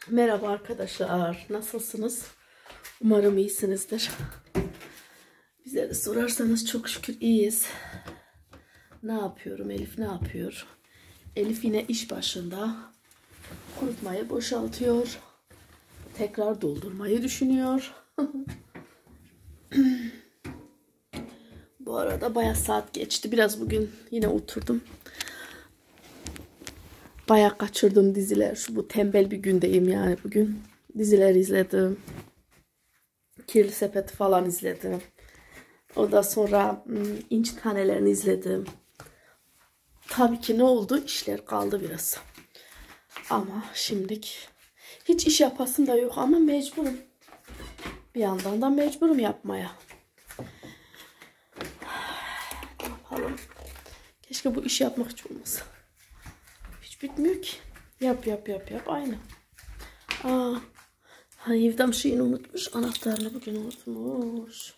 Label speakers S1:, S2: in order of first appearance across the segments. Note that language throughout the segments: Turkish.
S1: Merhaba arkadaşlar, nasılsınız? Umarım iyisinizdir. Bize de sorarsanız çok şükür iyiyiz. Ne yapıyorum? Elif ne yapıyor? Elif yine iş başında. Kurutmayı boşaltıyor. Tekrar doldurmayı düşünüyor. Bu arada bayağı saat geçti. Biraz bugün yine oturdum. Bayağı kaçırdım diziler. Bu tembel bir gündeyim yani bugün. Diziler izledim. Kirli Sepeti falan izledim. Ondan sonra İnci Tanelerini izledim. Tabii ki ne oldu? İşler kaldı biraz. Ama şimdilik hiç iş yapasım da yok ama mecburum. Bir yandan da mecburum yapmaya. Ne yapalım? Keşke bu işi yapmak hiç olmasa. Hiç bitmiyor ki. Yap aynı. Yivdam şeyini unutmuş. Anahtarını bugün unutmuş.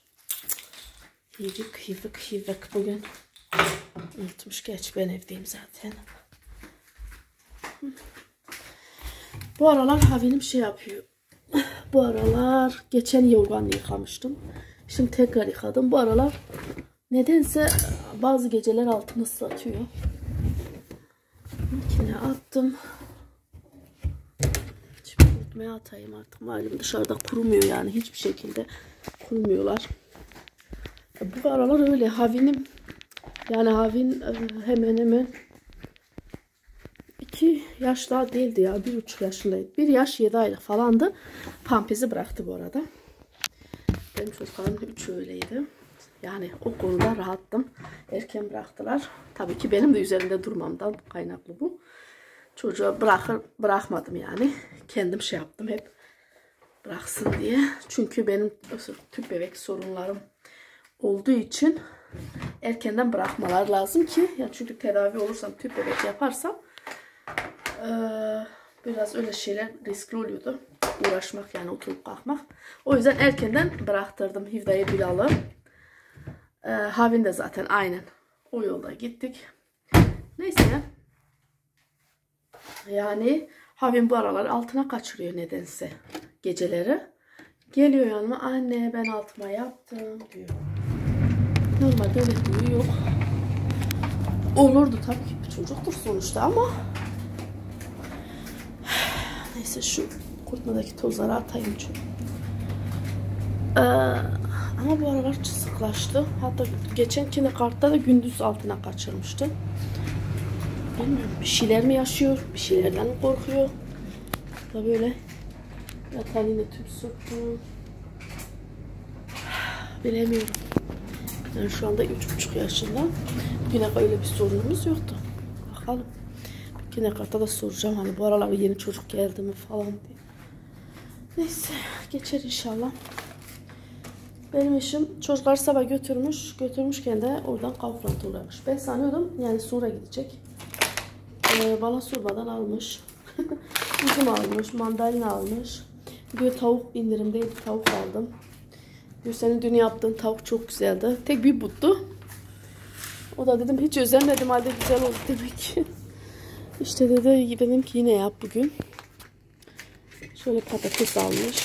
S1: Yivik bugün. Unutmuş. Geç ben evdeyim zaten. Bu aralar Havinim şey yapıyor. Bu aralar geçen yorganı yıkamıştım. Şimdi tekrar yıkadım. Bu aralar nedense bazı geceler altını ıslatıyor. Makine attım. Şimdi kurutmaya atayım artık. Malum dışarıda kurumuyor yani. Hiçbir şekilde kurumuyorlar. Bu aralar öyle. Havinim yani Havin hemen hemen 2 yaş daha değildi ya. 1,5 yaşındaydı. 1 yaş 7 aylık falandı. Pampezi bıraktı bu arada. Benim çocuklarım 3 öyleydi. Yani o konuda rahattım. Erken bıraktılar. Tabii ki benim de üzerinde durmamdan kaynaklı bu. Çocuğa bırakmadım yani. Kendim şey yaptım hep bıraksın diye. Çünkü benim tüp bebek sorunlarım olduğu için erkenden bırakmalar lazım ki. Ya çünkü tedavi olursam tüp bebek yaparsam biraz öyle şeyler riskli oluyordu. Uğraşmak yani oturup kalkmak. O yüzden erkenden bıraktırdım Hivda'yı Bilal'ı. Havin de zaten aynen o yolda gittik. Neyse. Yani Havin bu aralar altına kaçırıyor nedense geceleri. Geliyor yanıma, anne ben altıma yaptım diyor. Normalde öyle diyor yok. Olurdu tabii ki, bir çocuktur sonuçta ama neyse şu kurutmadaki tozları atayım çünkü. Ama bu aralar sıklaştı. Hatta geçen kartta da gündüz altına kaçırmıştı. Bilmiyorum, bir şeyler mi yaşıyor, bir şeylerden mi korkuyor. Da böyle yatan yine tüp soktu. Bilemiyorum. Yani şu anda 3,5 yaşında. Yine öyle bir sorunumuz yoktu. Bakalım. Yine kartta da soracağım hani bu aralar yeni çocuk geldi mi falan diye. Neyse geçer inşallah. Benim eşim çocukları sabah götürmüş. Götürmüşken de oradan Kaufland'a uğramış. Ben sanıyordum yani sonra gidecek. Bana sormadan almış. Üzüm almış, mandalina almış. Diyor tavuk indirimdeydi, tavuk aldım. Diyor senin dün yaptığın tavuk çok güzeldi. Tek bir buttu. O da dedim hiç özenmedim halde güzel oldu demek ki. İşte dedi dedim ki yine yap bugün. Şöyle patates almış.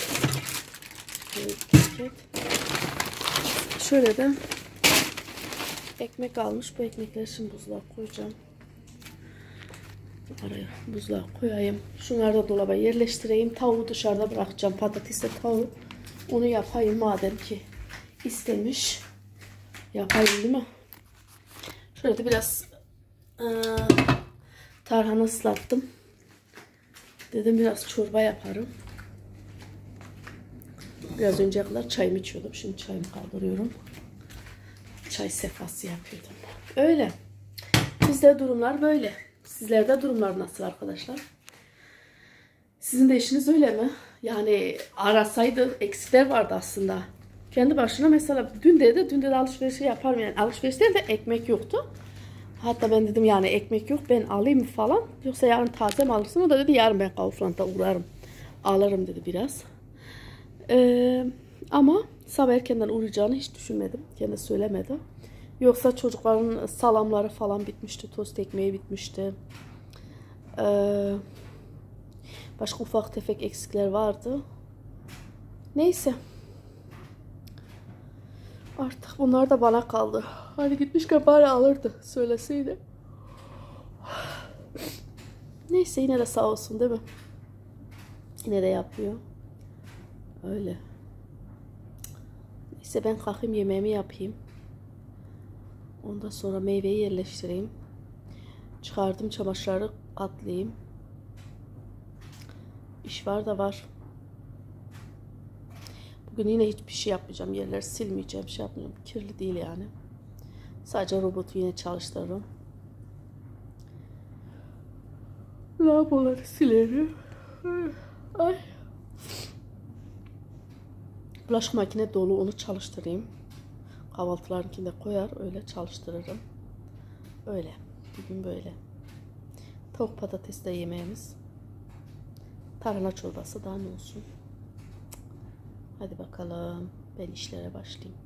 S1: Şöyle de ekmek almış. Bu ekmekleri şimdi buzluğa koyacağım. Araya buzluğa koyayım. Şunları da dolaba yerleştireyim. Tavuğu dışarıda bırakacağım. Patatesle tavuğu. Onu yapayım madem ki istemiş. Yapayım değil mi? Şöyle de biraz tarhana ıslattım. Dedim biraz çorba yaparım. Biraz önceye kadar çayımı içiyordum. Şimdi çayımı kaldırıyorum. Çay sefası yapıyordum. Öyle. Bizde durumlar böyle. Sizlerde durumlar nasıl arkadaşlar? Sizin de işiniz öyle mi? Yani arasaydı eksikler vardı aslında. Kendi başına mesela dün de alışverişi yaparım yani. Alışveriş değil de ekmek yoktu. Hatta ben dedim yani ekmek yok ben alayım mı falan. Yoksa yarın taze mi alırsın? O da dedi yarın ben Kaufland'a uğrarım. Alırım dedi biraz. Ama sabah erkenden uğrayacağını hiç düşünmedim. Kendisi söylemedi. Yoksa çocukların salamları falan bitmişti. Tost ekmeği bitmişti. Başka ufak tefek eksikler vardı. Neyse. Artık bunlar da bana kaldı. Hani gitmişken bari alırdı. Söyleseydi. Neyse yine de sağ olsun değil mi? Yine de yapıyor. Öyle. Neyse ben kalkayım yemeğimi yapayım. Ondan sonra meyveyi yerleştireyim. Çıkardım çamaşırları katlayayım. İş var da var. Bugün yine hiçbir şey yapmayacağım. Yerleri silmeyeceğim. Şey yapmayacağım. Kirli değil yani. Sadece robotu yine çalıştırırım. Lavaboları silerim. Ay. Bulaşık makine dolu, onu çalıştırayım. Kahvaltılarınkini de koyar, öyle çalıştırırım. Öyle. Bugün böyle. Tavuk patates de yemeğimiz. Tarhana çorbası daha ne olsun. Hadi bakalım. Ben işlere başlayayım.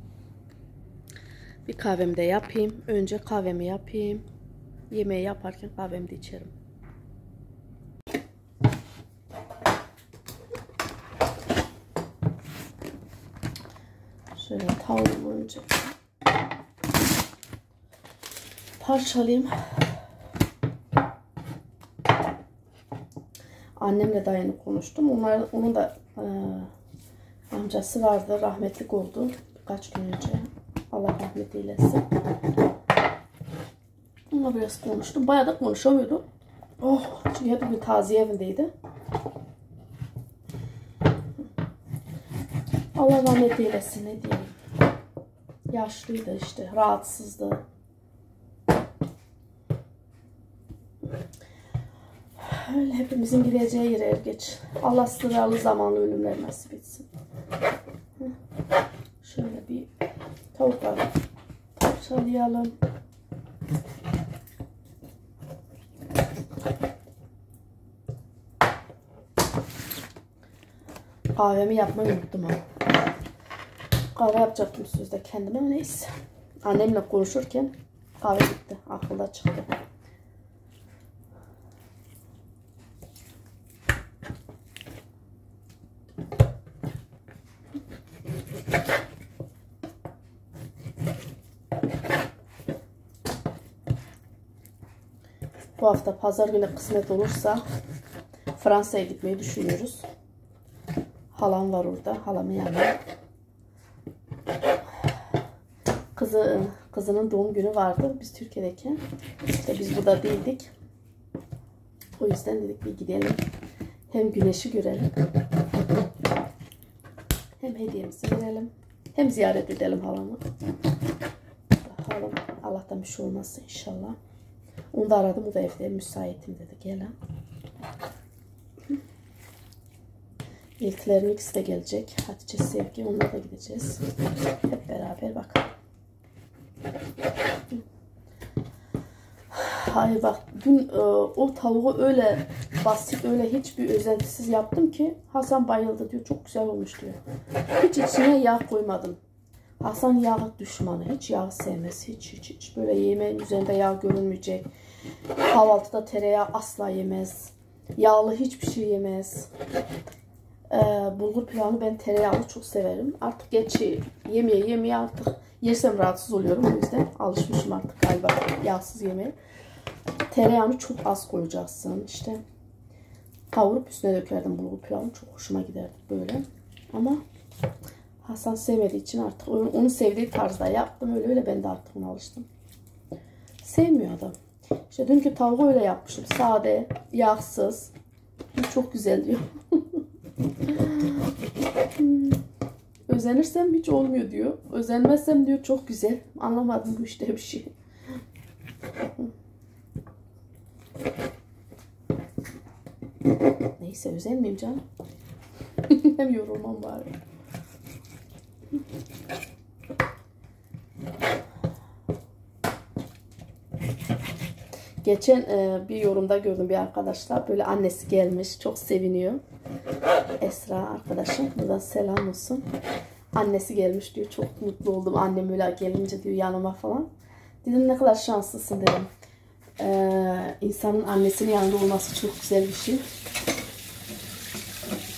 S1: Bir kahvemi de yapayım. Önce kahvemi yapayım. Yemeği yaparken kahvemi de içerim. Şöyle tavuğumu önce parçalayayım. Annemle daha yeni konuştum. Onun da amcası vardı. Rahmetlik oldu. Birkaç gün önce. Allah rahmet eylesin. Onunla biraz konuştum. Bayağı da konuşamıyordum. Oh, çünkü hep bir taziye evindeydi. Allah rahmet eylesin, ne diyeyim. Yaşlıydı işte. Rahatsızdı. Öyle hepimizin gideceği yere er geç. Allah sıralı zamanlı ölümler nasip etsin. Şöyle bir tavukları parçalayalım. Kahvemi yapmayı unuttum ama. Kahve yapacaktım sözde kendime ama neyse. Annemle konuşurken kahve gitti. Aklımda çıktı. Bu hafta pazar günü kısmet olursa Fransa'ya gitmeyi düşünüyoruz. Halam var orada. Halamın yanında. Kızının doğum günü vardı. Biz Türkiye'deyken. İşte biz burada değildik. O yüzden dedik bir gidelim. Hem güneşi görelim. Hem hediyemizi verelim. Hem ziyaret edelim halamı. Bakalım. Allah'tan bir şey olmazsa inşallah. Onu da aradım. O da evde müsaitim dedi. Gelen. İlklerin ikisi de gelecek. Hatice, Sevgi. Onunla da gideceğiz. Hep beraber bakalım. Hayır bak. Dün o tavuğu öyle basit, öyle hiçbir özentisiz yaptım ki Hasan bayıldı diyor. Çok güzel olmuş diyor. Hiç içine yağ koymadım. Hasan yağ düşmanı. Hiç yağ sevmez. Hiç. Böyle yemeğin üzerinde yağ görünmeyecek. Kahvaltıda tereyağı asla yemez. Yağlı hiçbir şey yemez. Bulgur pilavını ben tereyağlı çok severim. Artık geç yemeye artık yersem rahatsız oluyorum. O yüzden alışmışım artık galiba yağsız yemeğe. Tereyağını çok az koyacaksın. İşte kavurup üstüne dökerdim bulgur pilavını. Çok hoşuma giderdi böyle. Ama Hasan sevmediği için artık onun sevdiği tarzda yaptım. Öyle ben de artık ona alıştım. Sevmiyor adam. İşte dünkü tavuğu öyle yapmışım. Sade, yağsız. Çok güzel diyor. Özenirsem hiç olmuyor diyor. Özenmezsem diyor çok güzel. Anlamadım bu işte bir şey. Neyse özenmeyeyim canım. Hem yorulmam bari. Geçen bir yorumda gördüm bir arkadaşlar. Böyle annesi gelmiş. Çok seviniyor. Esra arkadaşım. Buradan selam olsun. Annesi gelmiş diyor. Çok mutlu oldum. Annem öyle gelince diyor yanıma falan. Dedim ne kadar şanslısın dedim. İnsanın annesinin yanında olması çok güzel bir şey.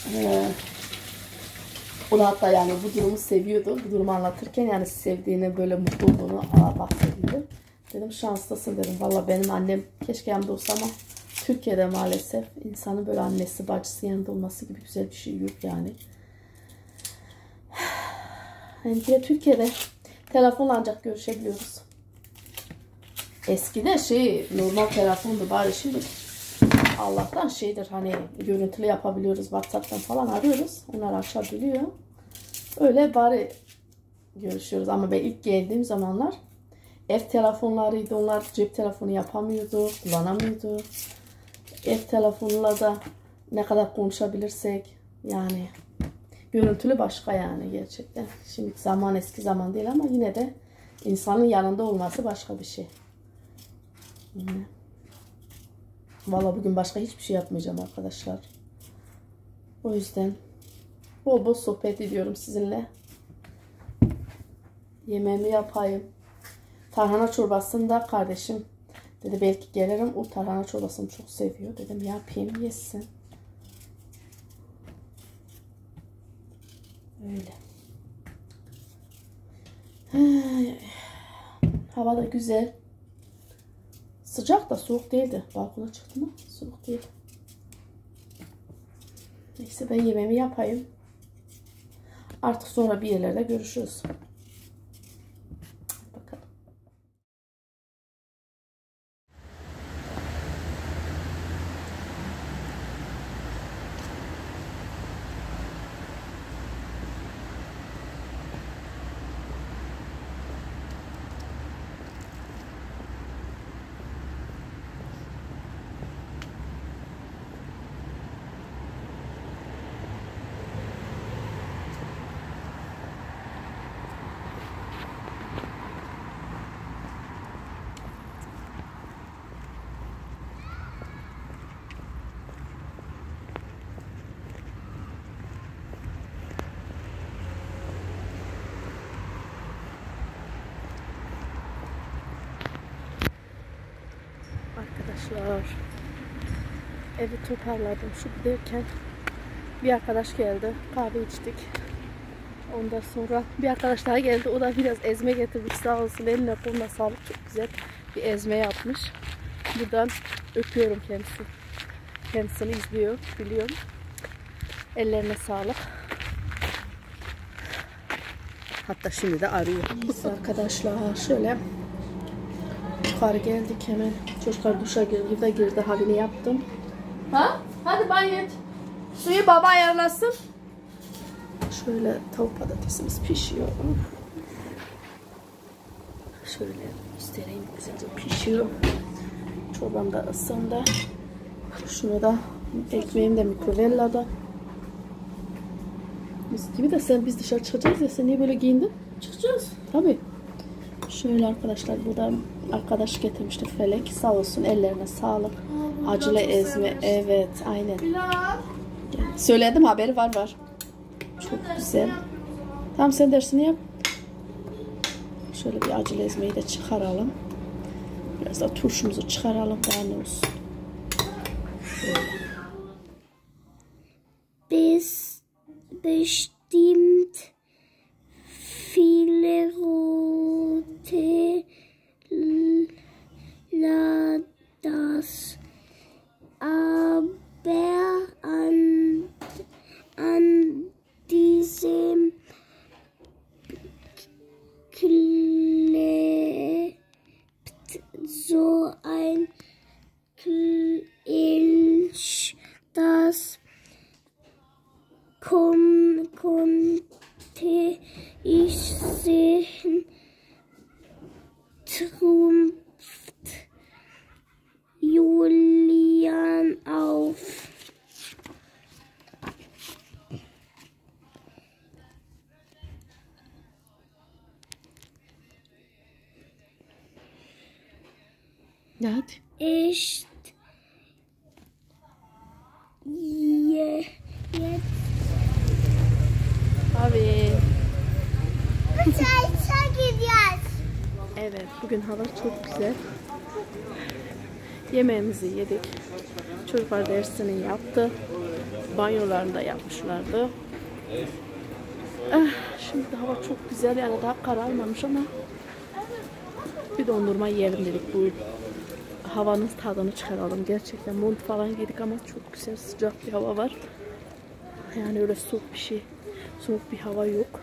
S1: O da hatta yani bu durumu seviyordu. Bu durumu anlatırken yani sevdiğini, böyle mutlu olduğunu bahsediyordu. Dedim şanslısın dedim. Valla benim annem keşke yanımda olsa ama Türkiye'de maalesef insanın böyle annesi bacısı yanında olması gibi güzel bir şey yok yani. Yani de Türkiye'de telefonla ancak görüşebiliyoruz. Eskide normal telefondu bari, şimdi Allah'tan hani görüntülü yapabiliyoruz, WhatsApp'tan falan arıyoruz. Onlar açabiliyor. Öyle bari görüşüyoruz ama ben ilk geldiğim zamanlar ev telefonlarıydı. Onlar cep telefonu yapamıyordu, kullanamıyordu. Ev telefonuyla da ne kadar konuşabilirsek yani görüntülü başka yani gerçekten. Şimdi zaman eski zaman değil ama yine de insanın yanında olması başka bir şey. Vallahi bugün başka hiçbir şey yapmayacağım arkadaşlar. O yüzden bol bol sohbet ediyorum sizinle. Yemeğimi yapayım. Tarhana çorbasını da kardeşim dedi belki gelirim. O tarhana çorbasını çok seviyor. Dedim yapayım yesin. Öyle. Hava da güzel. Sıcak da soğuk değildi. Balkona çıktım ama soğuk değil. Neyse ben yemeğimi yapayım. Artık sonra bir yerlerde görüşürüz. Bakalım. Arkadaşlar evi toparladım şu derken bir arkadaş geldi, kahve içtik. Ondan sonra bir arkadaş daha geldi, o da biraz ezme getirmiş, sağ olsun, eline koluna sağlık, çok güzel bir ezme yapmış. Buradan öpüyorum kendisini izliyor, biliyorum, ellerine sağlık. Hatta şimdi de arıyor. Biz arkadaşlar şöyle yukarı geldik, hemen çocuklar duşa girdi, havini yaptım. Ha? Hadi banyo et. Suyu baba ayarlasın. Şöyle tavuk patatesimiz pişiyor. Şöyle göstereyim, güzelce pişiyor. Çorbam da ısındı. Şunu da ekmeğim de mikrovelada. Biz gibi de biz dışarı çıkacağız ya, sen niye böyle giyindin? Çıkacağız. Tabii. Şöyle arkadaşlar, bu da arkadaş getirmişti, Felek. Sağ olsun, ellerine sağlık. Acılı ezme. Evet, aynen. Söyledim, haberi var. Çok güzel. Tamam, sen dersini yap. Şöyle bir acılı ezmeyi de çıkaralım. Biraz da turşumuzu çıkaralım. Daha ne olsun.
S2: Bis bestimmt viele rote Ladas, aber an diesem klebt so ein Kelch, das konnte ich sehen, trumpft Julian auf.
S1: Ja, hadi.
S2: Ist jetzt
S1: Abi.
S2: gidiyoruz.
S1: Evet, bugün hava çok güzel. Yemeğimizi yedik. Çocuklar dersini yaptı. Banyolarını da yapmışlardı. Şimdi hava çok güzel, yani daha kararmamış ama bir dondurma yiyelim dedik. Bu havanın tadını çıkaralım. Gerçekten mont falan giydik ama çok güzel sıcak bir hava var. Yani öyle soğuk bir hava yok.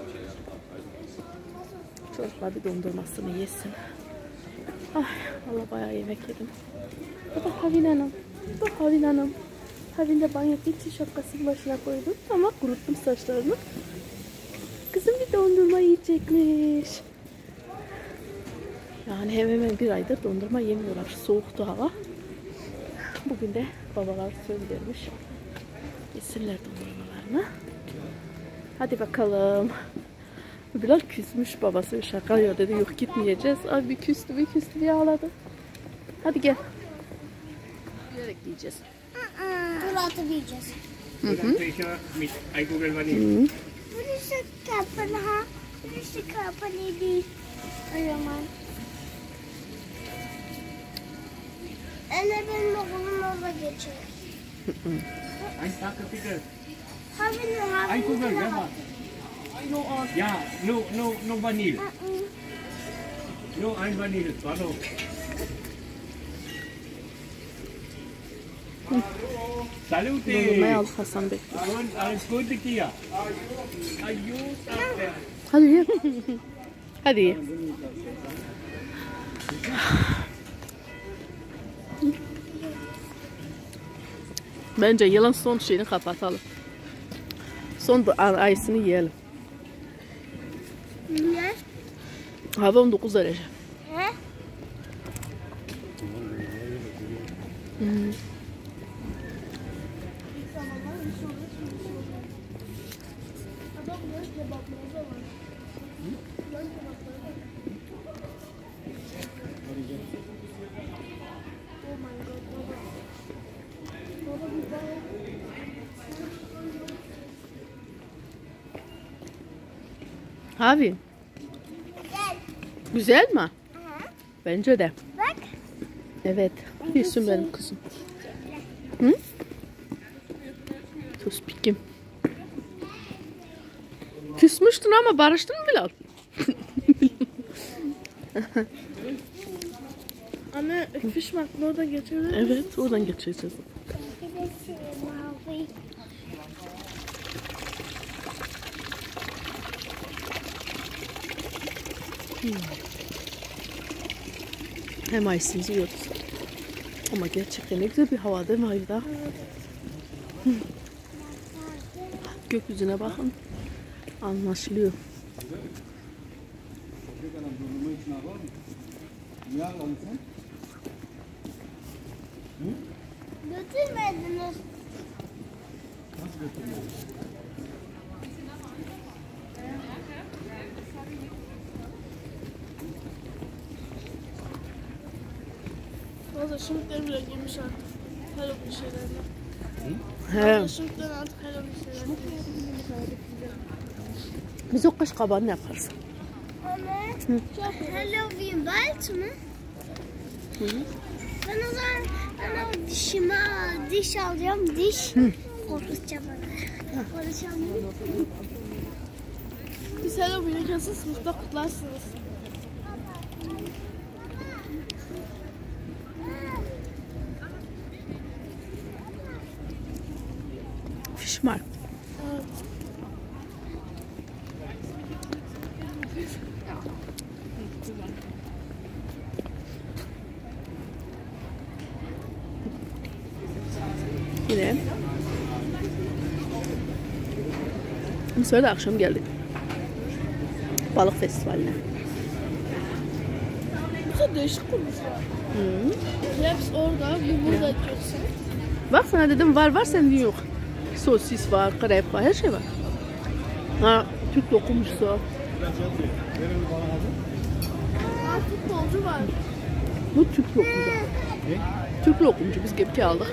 S1: Çocuklar bir dondurmasını yesin. Ay, vallahi bayağı yemek yedim. Bu da Havin Hanım. Bu Havin Hanım. Havin de banyo bitti, şapkasını başına koydum ama kuruttum saçlarını. Kızım bir dondurma yiyecekmiş. Yani hemen bir aydır dondurma yemiyorlar. Soğuktu hava. Bugün de babalar söz vermiş. Yesinler dondurmalarını. Hadi bakalım. Bilal küsmüş babası, şaka ya dedi, yok gitmeyeceğiz. Abi bir küstü bir ağladı. Hadi gel. Yürek yiyeceğiz.
S2: Çikolata yiyeceğiz. Burası kapalı ha. Burası kapalı değil. O zaman. Benim okulum orada geçiyor.
S3: Ein Tag bitte.
S2: Ein
S3: Kugel, ja. Ja, no Vanille. No ein Vanille, pardon. Salute.
S1: Dondurmayı aldık, Hasan Bey.
S3: Alles gut mit dir?
S1: Hadi ye. Hadi ye. Bence yılın son şeyini kapatalım. Son ayısını yiyelim.
S2: Niye?
S1: Hava 19 derece.
S2: He?
S1: Abi. Güzel mi? Bence de.
S2: Bak.
S1: Evet. Yesin benim kızım. Hı? Tospikim. Küsmüştün ama barıştın mı Bilal?
S2: Anne fiş markını oradan geçiyorlar.
S1: Evet, oradan geçeceğiz. Hem ayısımızı yiyoruz. Ama gerçekten ne güzel bir hava değil mi Hayda? Gökyüzüne bakın. Anlaşılıyor.
S2: Götürmediniz.
S4: Valla şimdiden bile girmiş artık. Halloween şeylerine.
S1: He.
S4: Şimdiden artık Halloween şeylerine.
S1: Biz o kaş kabağını yaparız.
S2: Anne. Halloween Welt mı? Ben o zaman o diş alacağım. Diş. Konuşacağım bana. Konuşacağım.
S4: Biz Halloween'i kesin sınıfta kutlarsınız.
S1: Fişmark.
S4: Evet.
S1: Yine. Bu sefer de akşam geldik. Balık festivaline.
S4: Bu da değişik kurmuşlar. Hepsi orada, bu burada yoksa.
S1: Bak sana dedim var senin yok. Sosis var, krep var, her şey var. Ha, Türk lokumcusu.
S4: Futbolcu var.
S1: Bu Türk lokumcu. Türk lokumcu, biz gepki aldık.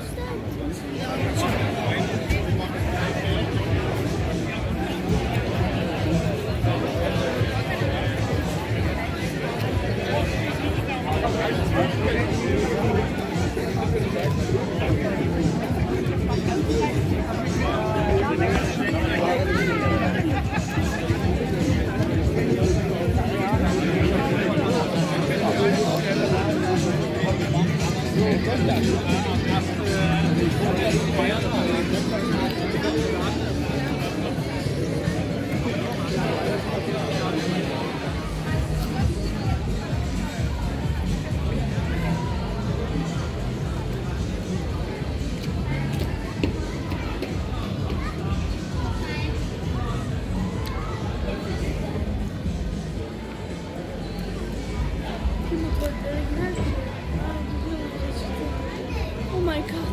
S4: Oh my god.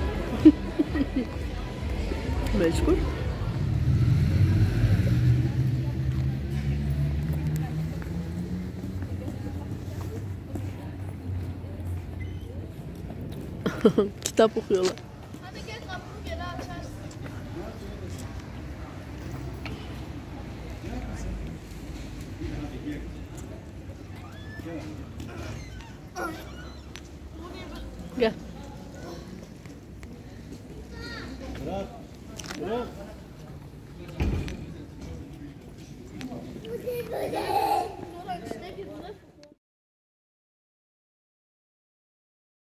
S1: Mecbur. Kitap okuyorlar.
S4: Hadi gel kapımı geri açarsın.
S1: Gel.
S2: Bu ne böyle?